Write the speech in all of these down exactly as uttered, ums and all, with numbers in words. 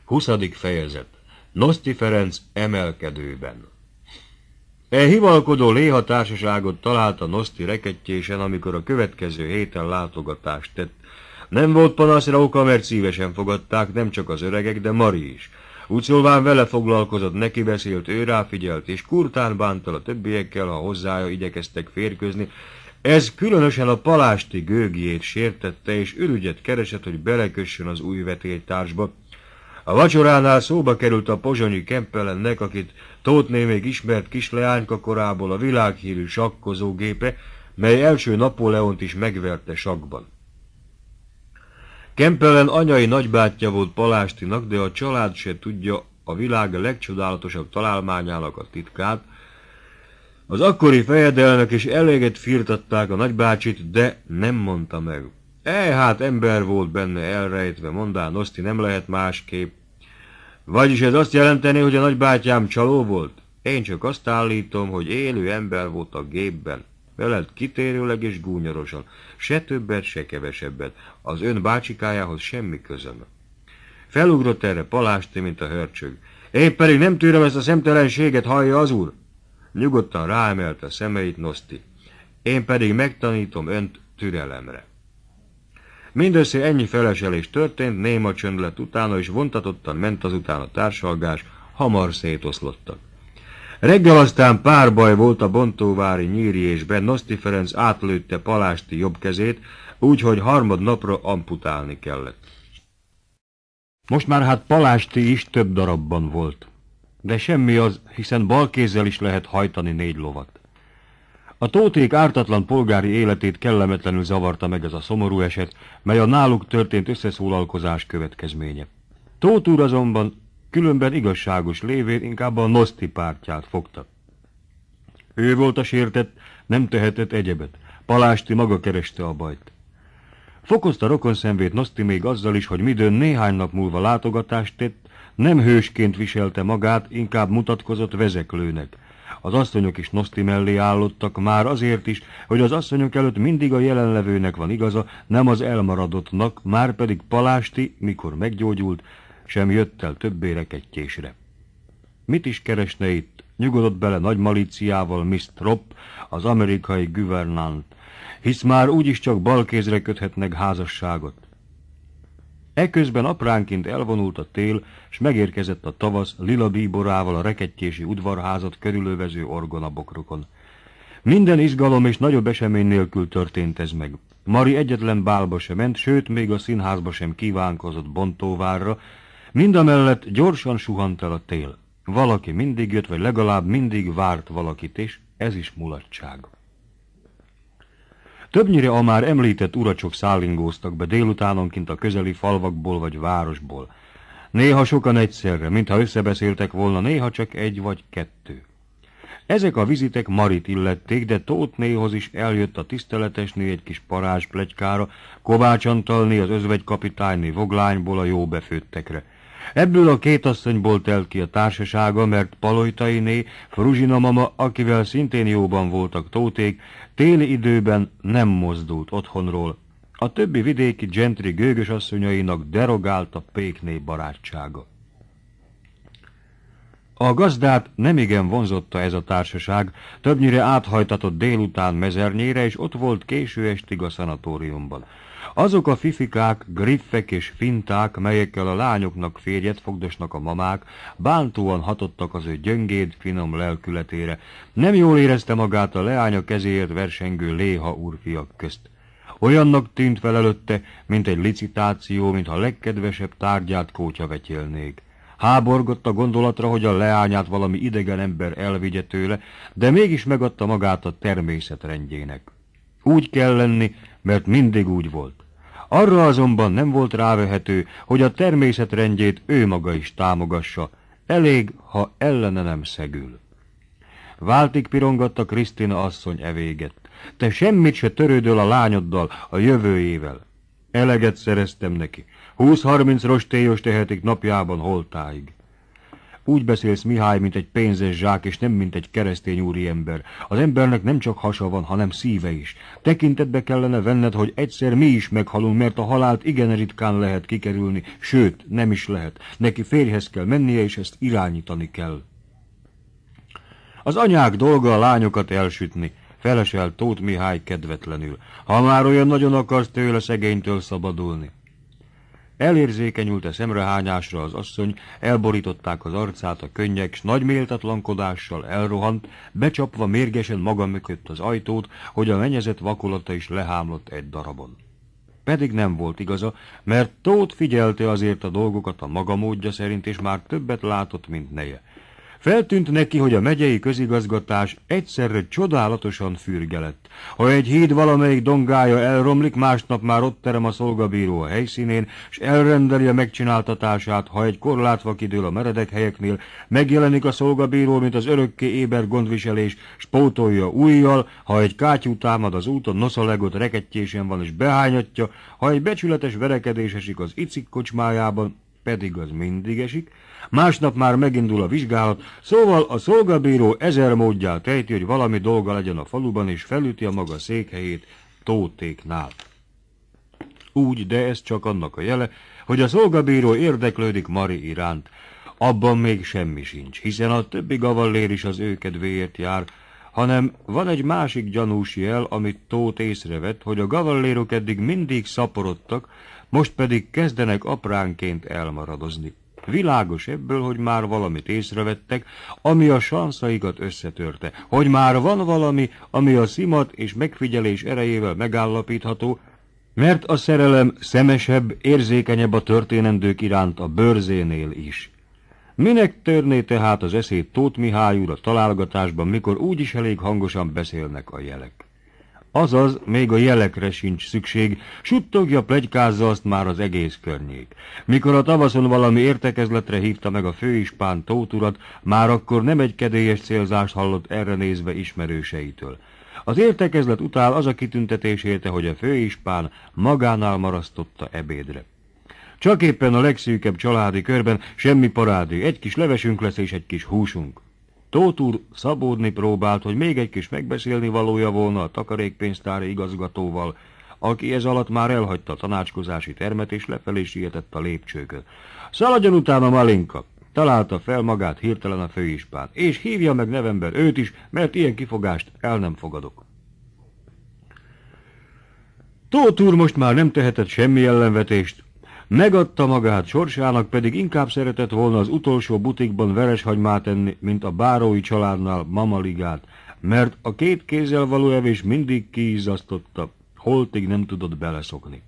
huszadik fejezet. Noszti Ferenc emelkedőben. E hivalkodó léha társaságot találta Noszti rekettjésen, amikor a következő héten látogatást tett. Nem volt panaszra oka, mert szívesen fogadták, nem csak az öregek, de Mari is. Úgy szólván vele foglalkozott, neki beszélt, ő ráfigyelt, és kurtán bántal a többiekkel, ha hozzája igyekeztek férkőzni. Ez különösen a palásti gőgjét sértette, és ürügyet keresett, hogy belekössön az új vetélytársba. A vacsoránál szóba került a pozsonyi Kempelennek, akit Tóthné még ismert kisleányka korából, a világhírű sakkozógépe, mely első Napóleont is megverte sakkban. Kempelen anyai nagybátyja volt Palástinak, de a család se tudja a világ legcsodálatosabb találmányának a titkát. Az akkori fejedelmek is eléget firtatták a nagybácsit, de nem mondta meg. E, hát ember volt benne elrejtve, mondá Noszti, nem lehet másképp. Vagyis ez azt jelenteni, hogy a nagybátyám csaló volt? Én csak azt állítom, hogy élő ember volt a gépben. Veled kitérőleg és gúnyorosan. Se többet, se kevesebbet. Az ön bácsikájához semmi közöm. Felugrott erre Palásti, mint a hörcsög. Én pedig nem tűröm ezt a szemtelenséget, hallja az úr? Nyugodtan ráemelte szemeit Noszti. Én pedig megtanítom önt türelemre. Mindössze ennyi feleselés történt, néma csönd lett utána, és vontatottan ment azután a társalgás, hamar szétoszlottak. Reggel aztán pár baj volt a bontóvári nyírjésben, Noszti Ferenc átlőtte Palásti jobb kezét, úgyhogy harmad napra amputálni kellett. Most már hát Palásti is több darabban volt, de semmi az, hiszen bal kézzel is lehet hajtani négy lovat. A Tóték ártatlan polgári életét kellemetlenül zavarta meg ez a szomorú eset, mely a náluk történt összeszólalkozás következménye. Tóth úr azonban különben igazságos lévén inkább a Noszti pártját fogta. Ő volt a sértett, nem tehetett egyebet. Palásti maga kereste a bajt. Fokozta rokonszenvét Noszti még azzal is, hogy midőn néhány nap múlva látogatást tett, nem hősként viselte magát, inkább mutatkozott vezeklőnek. Az asszonyok is Noszti mellé állottak, már azért is, hogy az asszonyok előtt mindig a jelenlevőnek van igaza, nem az elmaradottnak, már pedig Palásti, mikor meggyógyult, sem jött el többé rekettjésre. Mit is keresne itt? Nyugodott bele nagy malíciával miss Tropp, az amerikai guvernant, hisz már úgyis csak balkézre köthetnek házasságot. Eközben apránként elvonult a tél, s megérkezett a tavasz lila bíborával a rekettjési udvarházat körülövező orgonabokrokon. Minden izgalom és nagyobb esemény nélkül történt ez meg. Mari egyetlen bálba sem ment, sőt, még a színházba sem kívánkozott Bontóvárra, mindamellett gyorsan suhant el a tél. Valaki mindig jött, vagy legalább mindig várt valakit, és ez is mulatság. Többnyire a már említett uracsok szállingóztak be délutánonként a közeli falvakból vagy városból. Néha sokan egyszerre, mintha összebeszéltek volna, néha csak egy vagy kettő. Ezek a vizitek Marit illették, de Tóthnéhoz is eljött a tiszteletesné egy kis parázs pletykára, Kovács Antalné az özvegykapitányné Voglányból a jó befőttekre. Ebből a két asszonyból telt ki a társasága, mert Paloytainé, Fruzsina mama, akivel szintén jóban voltak Tóték, téli időben nem mozdult otthonról. A többi vidéki gentry gőgös asszonyainak derogált a pékné barátsága. A gazdát nemigen vonzotta ez a társaság, többnyire áthajtatott délután Mezernyére, és ott volt késő estig a szanatóriumban. Azok a fifikák, griffek és finták, melyekkel a lányoknak férjet fogdosnak a mamák, bántóan hatottak az ő gyöngéd, finom lelkületére. Nem jól érezte magát a leánya kezéért versengő léha úrfiak közt. Olyannak tűnt fel előtte, mint egy licitáció, mintha legkedvesebb tárgyát kótyavetyélnék. Háborgott a gondolatra, hogy a leányát valami idegen ember elvigye tőle, de mégis megadta magát a természet rendjének. Úgy kell lenni, mert mindig úgy volt. Arra azonban nem volt rávehető, hogy a természet rendjét ő maga is támogassa, elég, ha ellene nem szegül. Váltig pirongatta Krisztina asszony evéget. Te semmit se törődöl a lányoddal, a jövőjével. Eleget szereztem neki. Húsz-harminc rostélyos tehetik napjában holtáig. Úgy beszélsz, Mihály, mint egy pénzes zsák, és nem mint egy keresztény úriember. Az embernek nem csak hasa van, hanem szíve is. Tekintetbe kellene venned, hogy egyszer mi is meghalunk, mert a halált igen ritkán lehet kikerülni, sőt, nem is lehet. Neki férjhez kell mennie, és ezt irányítani kell. Az anyák dolga a lányokat elsütni, felesel Tóth Mihály kedvetlenül. Ha már olyan nagyon akarsz tőle szegénytől szabadulni. Elérzékenyült a szemrehányásra az asszony, elborították az arcát a könnyek, s nagy méltatlankodással elrohant, becsapva mérgesen maga mögött az ajtót, hogy a menyezet vakolata is lehámlott egy darabon. Pedig nem volt igaza, mert Tóth figyelte azért a dolgokat a maga módja szerint, és már többet látott, mint neje. Feltűnt neki, hogy a megyei közigazgatás egyszerre csodálatosan fürgelett. Ha egy híd valamelyik dongája elromlik, másnap már ott terem a szolgabíró a helyszínén, s elrendeli a megcsináltatását, ha egy korlátva kidől a meredek helyeknél, megjelenik a szolgabíró, mint az örökké éber gondviselés, s pótolja újjal, ha egy kátyú támad az úton, noszalegot rekettyésen van és behányatja, ha egy becsületes verekedés esik az icik kocsmájában, pedig az mindig esik, másnap már megindul a vizsgálat, szóval a szolgabíró ezer módját ejti, hogy valami dolga legyen a faluban, és felüti a maga székhelyét Tóthéknál. Úgy, de ez csak annak a jele, hogy a szolgabíró érdeklődik Mari iránt. Abban még semmi sincs, hiszen a többi gavallér is az ő kedvéért jár, hanem van egy másik gyanús jel, amit Tóth észrevett, hogy a gavallérok eddig mindig szaporodtak, most pedig kezdenek apránként elmaradozni. Világos ebből, hogy már valamit észrevettek, ami a sanszaikat összetörte, hogy már van valami, ami a szimat és megfigyelés erejével megállapítható, mert a szerelem szemesebb, érzékenyebb a történendők iránt a bőrzénél is. Minek törné tehát az eszét Tóth Mihály úr a találgatásban, mikor úgyis elég hangosan beszélnek a jelek? Azaz, még a jelekre sincs szükség, suttogja, pletykázza azt már az egész környék. Mikor a tavaszon valami értekezletre hívta meg a főispán Tóth urat, már akkor nem egy kedélyes célzást hallott erre nézve ismerőseitől. Az értekezlet után az a kitüntetés érte, hogy a főispán magánál marasztotta ebédre. Csak éppen a legszűkebb családi körben semmi parádi, egy kis levesünk lesz és egy kis húsunk. Tóth úr szabódni próbált, hogy még egy kis megbeszélni valója volna a takarékpénztári igazgatóval, aki ez alatt már elhagyta a tanácskozási termet és lefelé sietett a lépcsőkön. Szaladjon utána, Malinka! Találta fel magát hirtelen a főispán, és hívja meg nevemben őt is, mert ilyen kifogást el nem fogadok. Tóth úr most már nem tehetett semmi ellenvetést, megadta magát sorsának, pedig inkább szeretett volna az utolsó butikban vereshagymát enni, mint a bárói családnál mamaligát, mert a két kézzel való evés mindig kiizzasztotta, holtig nem tudott beleszokni.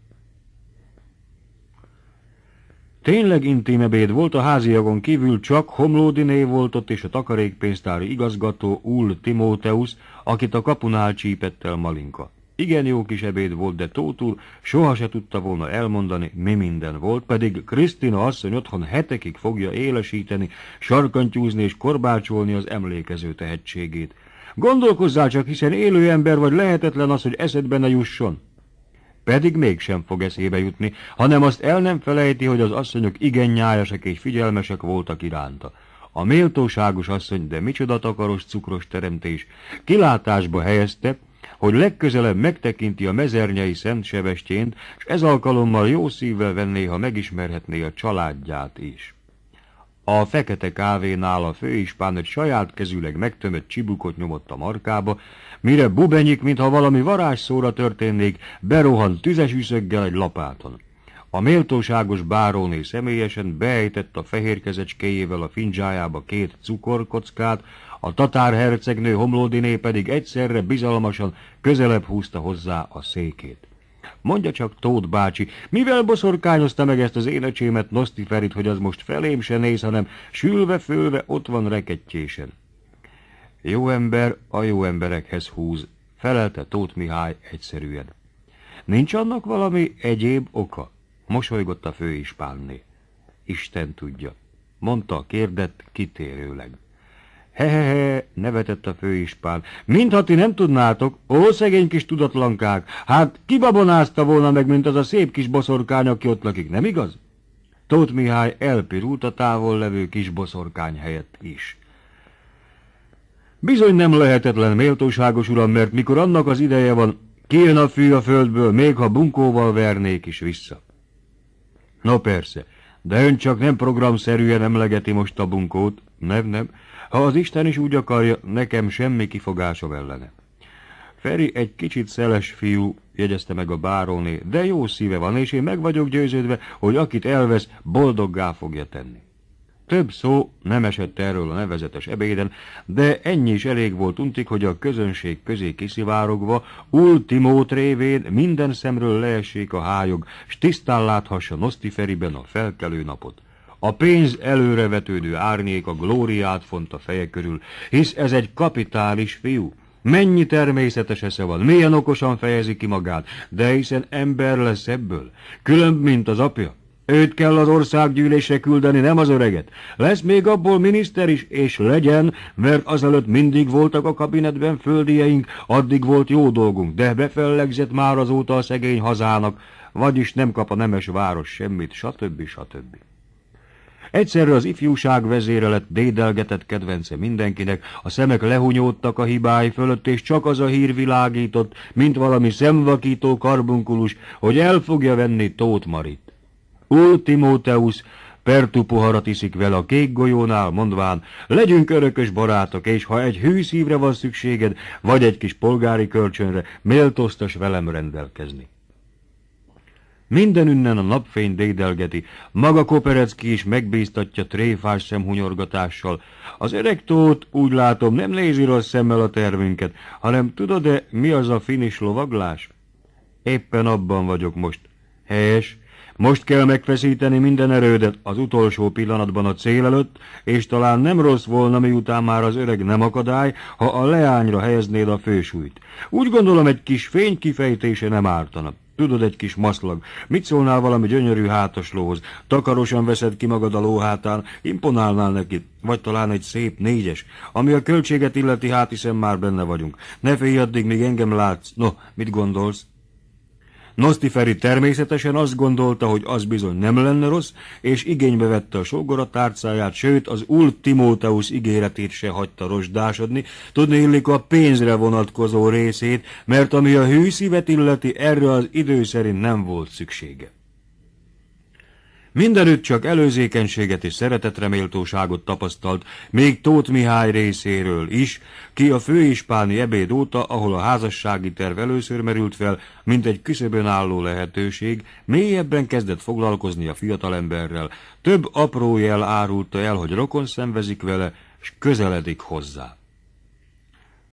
Tényleg intim ebéd volt, a háziagon kívül csak Homlódiné volt ott, és a takarékpénztári igazgató Ull Timóteusz, akit a kapunál csípett el Malinka. Igen jó kis ebéd volt, de Tóth úr soha se tudta volna elmondani, mi minden volt, pedig Krisztina asszony otthon hetekig fogja élesíteni, sarkantyúzni és korbácsolni az emlékező tehetségét. Gondolkozzál csak, hiszen élő ember vagy, lehetetlen az, hogy eszedbe ne jusson. Pedig mégsem fog eszébe jutni, hanem azt el nem felejti, hogy az asszonyok igen nyájasak és figyelmesek voltak iránta. A méltóságos asszony, de micsoda takaros, cukros teremtés, kilátásba helyezte, hogy legközelebb megtekinti a mezernyei Szent Sebestyént, és ez alkalommal jó szívvel venné, ha megismerhetné a családját is. A fekete kávénál a főispán egy saját kezűleg megtömött csibukot nyomott a markába, mire Bubenyik, mintha valami varázsszóra történnék, berohant tüzes üszöggel egy lapáton. A méltóságos báróné személyesen beejtett a fehér kezecskéjével a findzsájába két cukorkockát, a tatár hercegnő Homlódiné pedig egyszerre bizalmasan közelebb húzta hozzá a székét. Mondja csak, Tóth bácsi, mivel boszorkányozta meg ezt az én öcsémet, Nosztiferit, hogy az most felém se néz, hanem sülve-fölve ott van rekettyésen. Jó ember a jó emberekhez húz, felelte Tóth Mihály egyszerűen. Nincs annak valami egyéb oka? Mosolygott a főispánné. Isten tudja, mondta a kérdett kitérőleg. Hehehe, nevetett a főispán. Mintha ti nem tudnátok, ó, szegény kis tudatlankák, hát kibabonázta volna meg, mint az a szép kis boszorkány, aki ott lakik, nem igaz? Tóth Mihály elpirult a távol levő kis boszorkány helyett is. Bizony nem lehetetlen, méltóságos uram, mert mikor annak az ideje van, kijön a fű a földből, még ha bunkóval vernék is vissza. No persze, de ön csak nem programszerűen emlegeti most a bunkót. Nem, nem. Ha az Isten is úgy akarja, nekem semmi kifogásom ellene. Feri egy kicsit szeles fiú, jegyezte meg a báróné, de jó szíve van, és én meg vagyok győződve, hogy akit elvesz, boldoggá fogja tenni. Több szó nem esett erről a nevezetes ebéden, de ennyi is elég volt untig, hogy a közönség közé kiszivárogva, ultimót révén minden szemről leessék a hályog, s tisztán láthassa Noszti Feriben a felkelő napot. A pénz előrevetődő árnyék a glóriát font a feje körül, hisz ez egy kapitális fiú. Mennyi természetes esze van, milyen okosan fejezi ki magát, de hiszen ember lesz ebből, különb, mint az apja. Őt kell az országgyűlésre küldeni, nem az öreget. Lesz még abból miniszter is, és legyen, mert azelőtt mindig voltak a kabinetben földieink, addig volt jó dolgunk, de befellegzett már azóta a szegény hazának, vagyis nem kap a nemes város semmit, stb. stb. Egyszerre az ifjúság vezére lett dédelgetett kedvence mindenkinek, a szemek lehunyódtak a hibái fölött, és csak az a hír világított, mint valami szemvakító karbunkulus, hogy el fogja venni Tóth Marit. Ultimóteusz pertu poharat iszik vele a kék golyónál, mondván, legyünk örökös barátok, és ha egy hű szívre van szükséged, vagy egy kis polgári kölcsönre, méltóztas velem rendelkezni. Mindenünnen a napfény dédelgeti, maga Koperecki is megbíztatja tréfás szemhunyorgatással. Az öreg Tóth, úgy látom, nem nézi rossz szemmel a tervünket, hanem tudod-e, mi az a finis lovaglás? Éppen abban vagyok most. Helyes. Most kell megfeszíteni minden erődet az utolsó pillanatban a cél előtt, és talán nem rossz volna, miután már az öreg nem akadály, ha a leányra helyeznéd a fősúlyt. Úgy gondolom, egy kis fény kifejtése nem ártana. Tudod, egy kis maszlag. Mit szólnál valami gyönyörű hátaslóhoz? Takarosan veszed ki magad a lóhátán, imponálnál neki, vagy talán egy szép négyes. Ami a költséget illeti, hát hiszen már benne vagyunk. Ne félj addig, míg engem látsz. No, mit gondolsz? Noszti Feri természetesen azt gondolta, hogy az bizony nem lenne rossz, és igénybe vette a sógora tárcáját, sőt az Ultimóteusz ígéretét se hagyta rozsdásodni, tudni illik a pénzre vonatkozó részét, mert ami a hű szívet illeti, erre az idő szerint nem volt szüksége. Mindenütt csak előzékenységet és szeretetreméltóságot tapasztalt, még Tóth Mihály részéről is, ki a főispáni ebéd óta, ahol a házassági terv először merült fel, mint egy küszöbön álló lehetőség, mélyebben kezdett foglalkozni a fiatalemberrel, több apró jel árulta el, hogy rokon szenvezik vele, s közeledik hozzá.